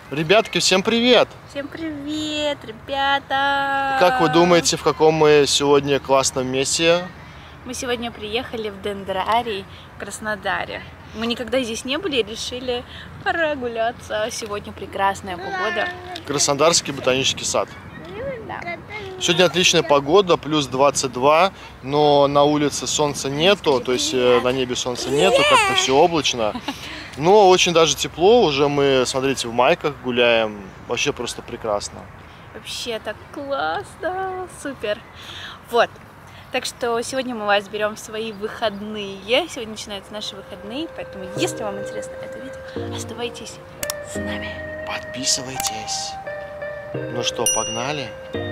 Ребятки, всем привет! Всем привет, ребята! Как вы думаете, в каком мы сегодня классном месте? Мы сегодня приехали в Дендрарий в Краснодаре. Мы никогда здесь не были и решили прогуляться. Сегодня прекрасная погода. Краснодарский ботанический сад. Да. Сегодня отличная погода, плюс 22, но на улице солнца нету, то есть на небе солнца нету, как-то все облачно. Но очень даже тепло, уже мы, смотрите, в майках гуляем, вообще просто прекрасно. Вообще так классно, супер. Вот, так что сегодня мы вас берем в свои выходные. Сегодня начинаются наши выходные, поэтому если вам интересно это видео, оставайтесь с нами. Подписывайтесь. Ну что, погнали?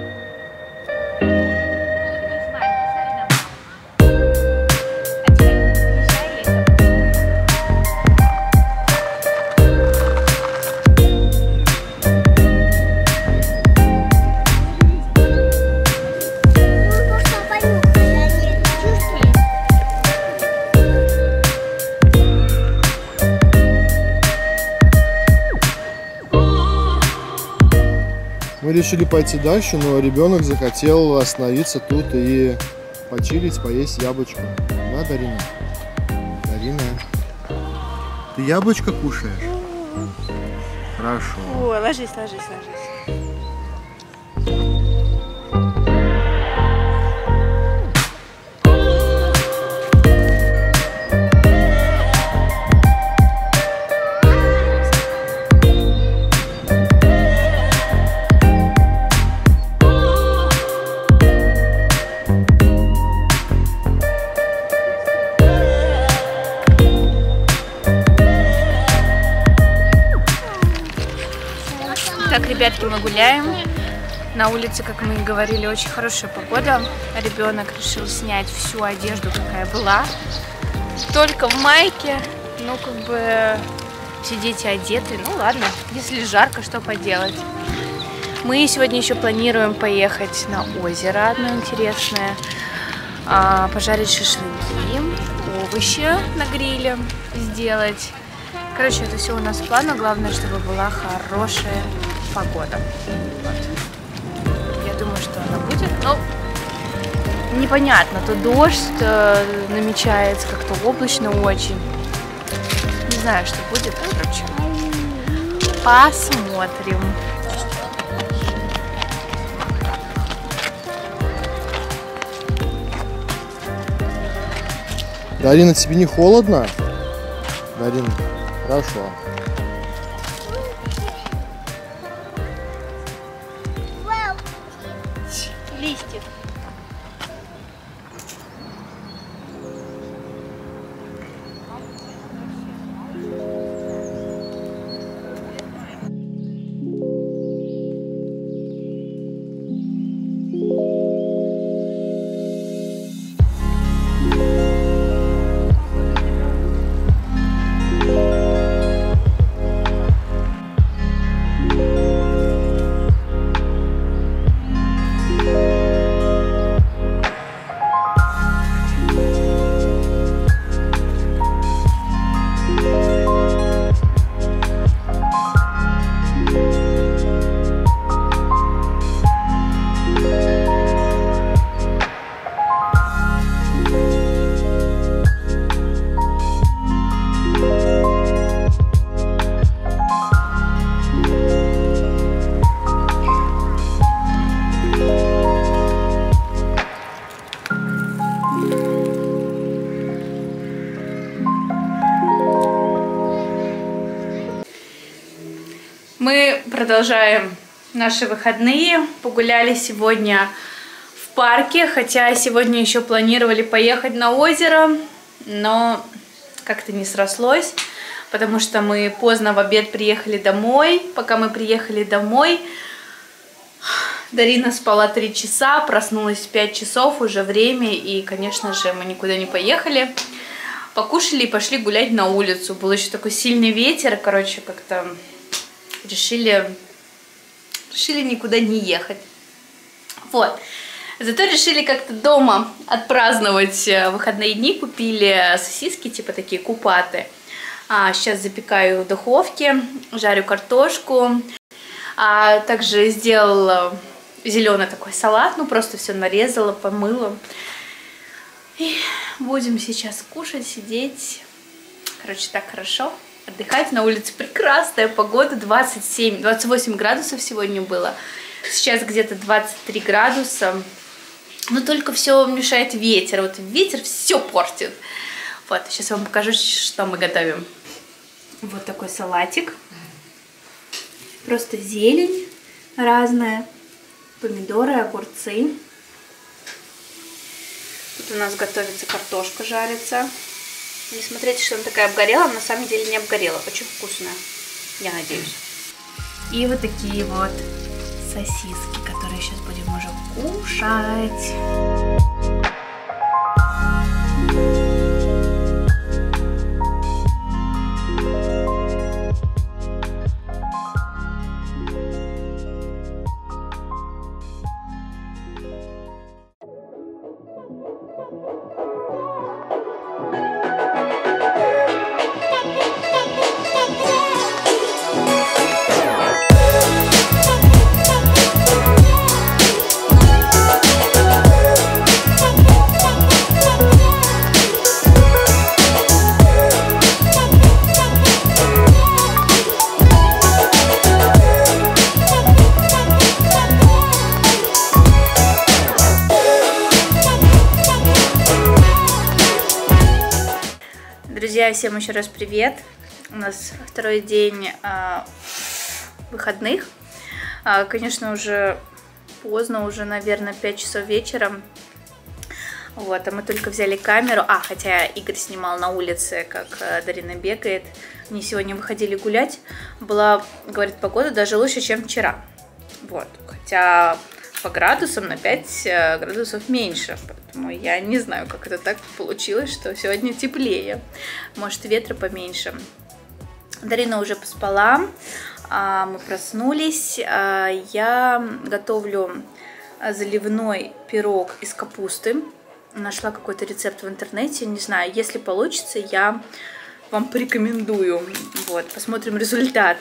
Мы решили пойти дальше, но ребенок захотел остановиться тут и почилить, поесть яблочко. Да, Дарина? Дарина, ты яблочко кушаешь? Хорошо. О, ложись. Так, ребятки, мы гуляем. На улице, как мы и говорили, очень хорошая погода. Ребенок решил снять всю одежду, какая была. Только в майке. Ну, как бы, все дети одеты. Ну, ладно, если жарко, что поделать. Мы сегодня еще планируем поехать на озеро, одно интересное. Пожарить шашлыки, овощи на гриле сделать. Короче, это все у нас в планах. Главное, чтобы была хорошая погода. Вот. Я думаю, что она будет. Но непонятно. То дождь намечается, как-то облачно очень. Не знаю, что будет. Короче, посмотрим. Дарина, тебе не холодно? Дарина, хорошо. Листьев. Мы продолжаем наши выходные. Погуляли сегодня в парке, хотя сегодня еще планировали поехать на озеро, но как-то не срослось, потому что мы поздно в обед приехали домой. Пока мы приехали домой, Дарина спала 3 часа, проснулась в 5 часов, уже время, и, конечно же, мы никуда не поехали. Покушали и пошли гулять на улицу. Был еще такой сильный ветер, короче, как-то решили никуда не ехать. Вот. Зато решили как-то дома отпраздновать выходные дни. Купили сосиски, типа такие купаты. Сейчас запекаю в духовке, жарю картошку. Также сделала зеленый такой салат, ну просто все нарезала, помыла. И будем сейчас кушать, сидеть. Короче, так хорошо. Отдыхать. На улице прекрасная погода, 28 градусов сегодня было. Сейчас где-то 23 градуса. Но только все мешает ветер. Вот ветер все портит. Вот, сейчас вам покажу, что мы готовим. Вот такой салатик. Просто зелень разная. Помидоры, огурцы. Тут у нас готовится картошка, жарится. Не смотрите, что она такая обгорела. На самом деле не обгорела. Очень вкусная. Я надеюсь. И вот такие вот сосиски, которые сейчас будем уже кушать. Друзья, всем еще раз привет. У нас второй день выходных. Конечно, уже поздно, уже, наверное, 5 часов вечера. Вот, а мы только взяли камеру. Хотя Игорь снимал на улице, как Дарина бегает. Они сегодня выходили гулять. Была, говорит, погода даже лучше, чем вчера. Вот, хотя по градусам на 5 градусов меньше. Поэтому я не знаю, как это так получилось, что сегодня теплее. Может, ветра поменьше. Дарина уже поспала. Мы проснулись. Я готовлю заливной пирог из капусты. Нашла какой-то рецепт в интернете. Не знаю, если получится, я вам порекомендую. Вот, посмотрим результат.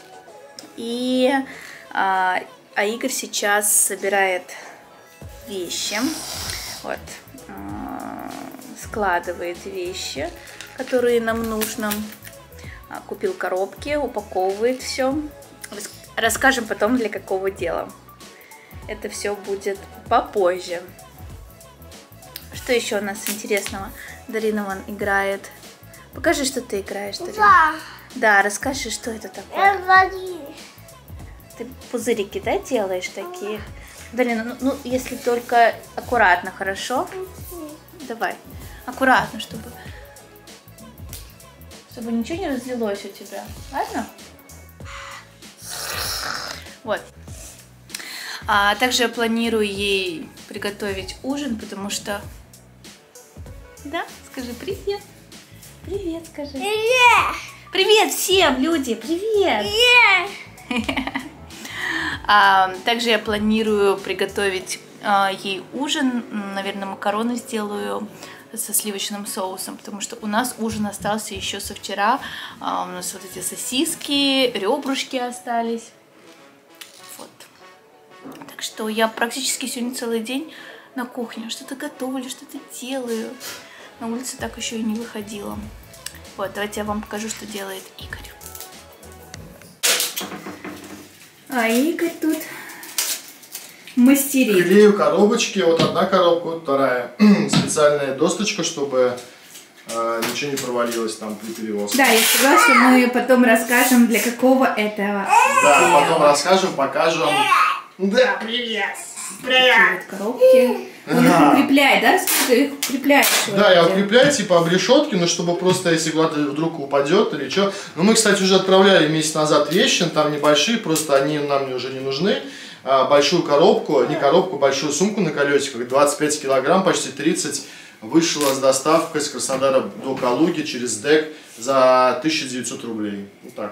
А Игорь сейчас собирает вещи, вот, складывает вещи, которые нам нужно, купил коробки, упаковывает все. Расскажем потом, для какого дела. Это все будет попозже. Что еще у нас интересного? Дарина вон играет. Покажи, что ты играешь, Дарина. Да, расскажи, что это такое. Ты пузырики, да, делаешь такие? Дарина, ну если только аккуратно, хорошо? Давай, аккуратно, чтобы ничего не разлилось у тебя, ладно? Вот. Также я планирую ей приготовить ужин, потому что... Да, скажи привет. Привет, скажи. Привет. Привет всем, люди, привет. Привет. Также я планирую приготовить ей ужин. Наверное, макароны сделаю со сливочным соусом, потому что у нас ужин остался еще со вчера. У нас вот эти сосиски, ребрышки остались. Вот. Так что я практически сегодня целый день на кухне. Что-то готовлю, что-то делаю. На улице так еще и не выходила. Вот, давайте я вам покажу, что делает Игорь. Игорь тут мастерит. Клею коробочки. Вот одна коробка, вот вторая. Специальная досточка, чтобы ничего не провалилось там при перевозке. Да, я согласна, мы потом расскажем, для какого этого. Да, потом расскажем, покажем. Да, привет! Привет! Коробки. Он их укрепляет, да? Ты их укрепляешь? Да, я укрепляю типа об решетки, но чтобы просто, если куда-то вдруг упадет или что. Но мы, кстати, уже отправляли месяц назад вещи, там небольшие, просто они нам уже не нужны. Большую коробку, не коробку, большую сумку на колесиках, 25 килограмм, почти 30, вышла с доставкой с Краснодара до Калуги через ДЭК за 1900 рублей. Вот так.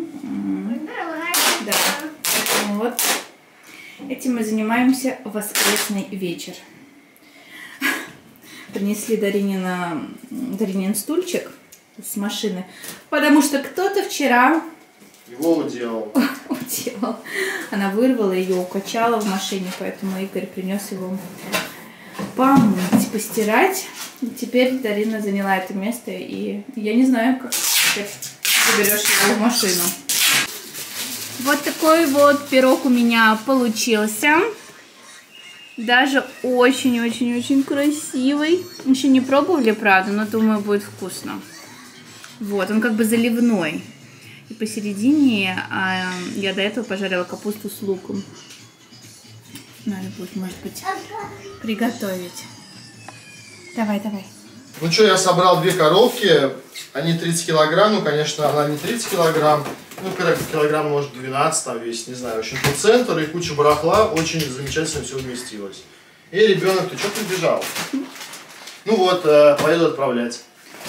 Да, вот. Этим мы занимаемся в воскресный вечер. Принесли Даринин стульчик. с машины. Потому что кто-то вчера его уделал. Она вырвала ее, укачала в машине, поэтому Игорь принес его помыть, постирать. И теперь Дарина заняла это место, и я не знаю, как ты заберешь его в машину. Вот такой вот пирог у меня получился. Даже очень-очень-очень красивый. Еще не пробовали, правда, но думаю, будет вкусно. Вот, он как бы заливной. И посередине я до этого пожарила капусту с луком. Надо будет, может быть, приготовить. Давай. Ну что, я собрал 2 коробки. Они 30 килограмм. Ну, конечно, она не 30 килограмм. Ну, килограмм, может, 12 там весит, не знаю. В общем, тут центр и куча барахла. Очень замечательно все вместилось. И ребенок, ты что прибежал? Ну вот, поеду отправлять.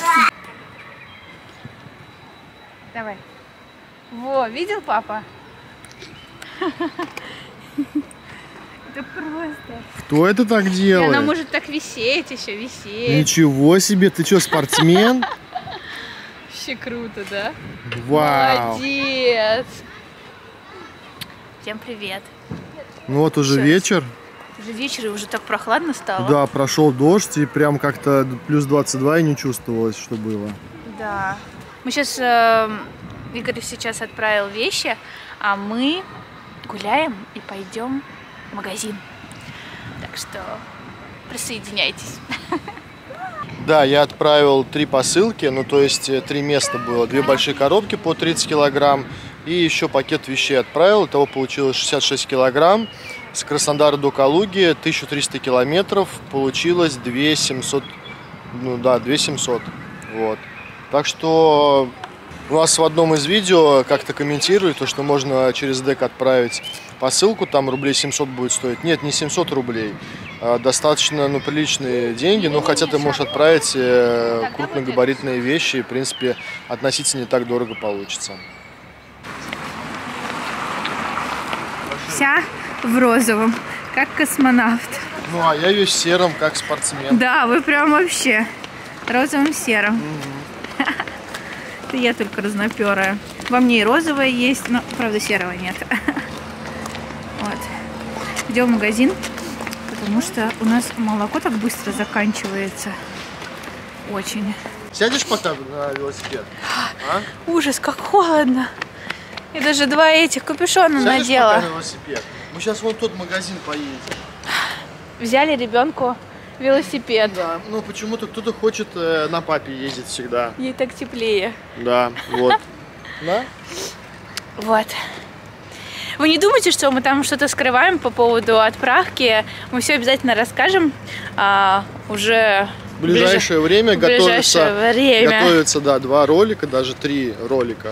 Давай. Во, видел, папа? Это просто. Кто это так делает? И она может так висеть, еще висеть. Ничего себе, ты что, спортсмен? Вообще круто, да? Вау. Молодец. Всем привет. Ну вот уже вечер. Уже вечер, и уже так прохладно стало. Да, прошел дождь, и прям как-то плюс 22 и не чувствовалось, что было. Да. Мы сейчас, Игорь сейчас отправил вещи, а мы гуляем и пойдем в магазин. Так что присоединяйтесь. Да, я отправил 3 посылки, ну то есть 3 места было. 2 большие коробки по 30 килограмм и еще пакет вещей отправил. Итого получилось 66 килограмм. С Краснодара до Калуги 1300 километров. Получилось 2700. Ну да, 2700. Вот. Так что у нас в одном из видео как-то комментируют, то, что можно через ДЭК отправить посылку, там рублей 700 будет стоить. Нет, не 700 рублей. Достаточно, ну, приличные деньги, но хотя ты можешь отправить крупногабаритные вещи, и, в принципе, относительно не так дорого получится. Вся в розовом, как космонавт. Ну, а я весь в сером, как спортсмен. Да, вы прям вообще розовым-серым. Это я только разноперая. Во мне и розовое есть, но, правда, серого нет. Вот. Идем в магазин, потому что у нас молоко так быстро заканчивается. Очень. Сядешь пока на велосипед? А? Ужас, как холодно. Я даже 2 этих капюшона Сядешь надела. пока на велосипед? Мы сейчас вон в тот магазин поедем. Взяли ребенку велосипед. Да, ну почему-то кто-то хочет на папе ездить всегда. Ей так теплее. Да, вот. Да? Вот. Вы не думайте, что мы там что-то скрываем по поводу отправки. Мы все обязательно расскажем уже В ближайшее время готовится, да, 2 ролика, даже 3 ролика.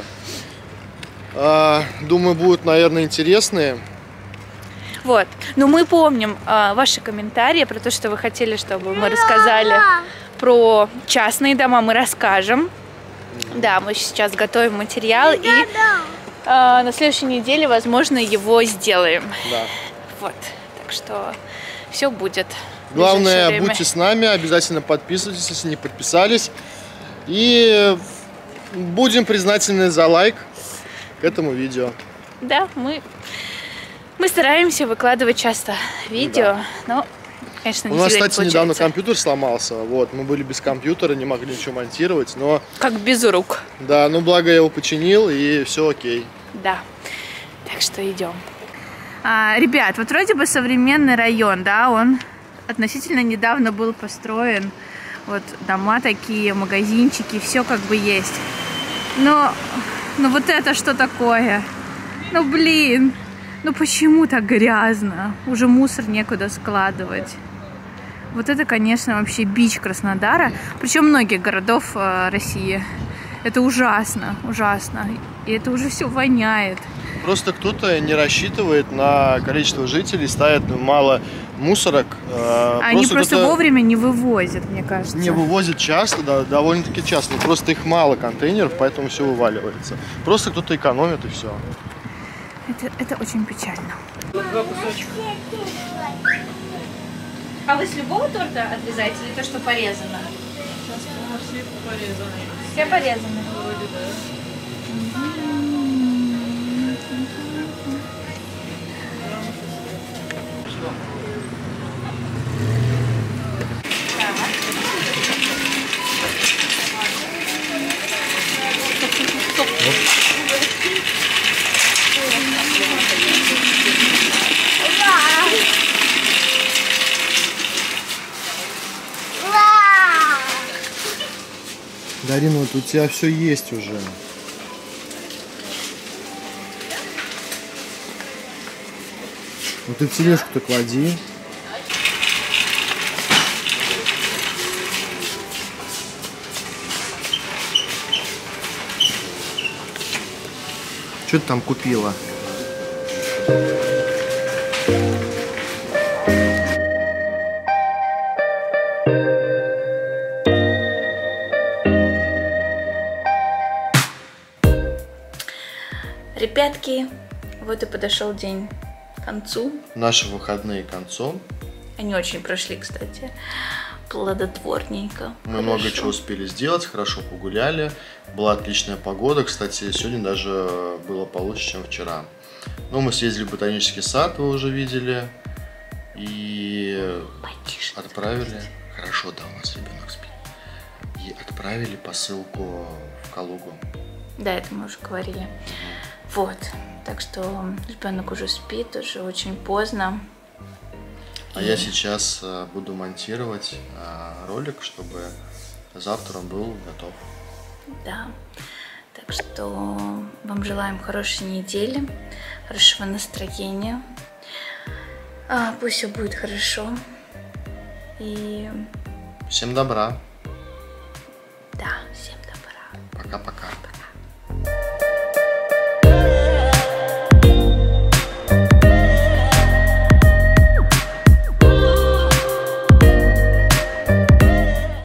Думаю, будут, наверное, интересные. Вот. Но мы помним ваши комментарии про то, что вы хотели, чтобы мы рассказали про частные дома. Мы расскажем. Да, мы сейчас готовим материал и на следующей неделе, возможно, его сделаем. Да. Вот. Так что все будет. Главное, будьте с нами, обязательно подписывайтесь, если не подписались. И будем признательны за лайк к этому видео. Да, мы стараемся выкладывать часто видео, да. Но, конечно, не у нас, всегда кстати, недавно компьютер сломался. Вот, мы были без компьютера, не могли ничего монтировать, но... Как без рук. Да, ну благо я его починил, и все окей. Да, так что идем. Ребят, вот вроде бы современный район, да, он относительно недавно был построен. Вот дома такие, магазинчики, все как бы есть. Но вот это что такое? Ну блин, ну почему так грязно? Уже мусор некуда складывать. Вот это, конечно, вообще бич Краснодара, причем многих городов России. Это ужасно, ужасно. И это уже все воняет. Просто кто-то не рассчитывает на количество жителей, ставит мало мусорок. Они просто вовремя не вывозят, мне кажется. Не вывозят часто, да, довольно-таки часто. Но просто их мало контейнеров, поэтому все вываливается. Просто кто-то экономит и все. Это очень печально. 2 кусочка. А вы с любого торта отрезаете или то, что порезано? Все порезаны. Все порезаны. Вроде, да. Дарина, вот у тебя все есть уже. Ну ты в тележку-то клади. Что ты там купила? Ребятки, вот и подошел день к концу. Наши выходные к концу. Они очень прошли, кстати, плодотворненько. Мы много чего успели сделать, хорошо погуляли. Была отличная погода. Кстати, сегодня даже было получше, чем вчера. Но мы съездили в ботанический сад, вы уже видели. И отправили... Хорошо, да, у нас ребенок спит. И отправили посылку в Калугу. Да, это мы уже говорили. Вот, так что ребенок уже спит, уже очень поздно. А я сейчас буду монтировать ролик, чтобы завтра он был готов. Да, так что вам желаем хорошей недели, хорошего настроения. Пусть все будет хорошо. И Всем добра. да, всем добра. Пока-пока.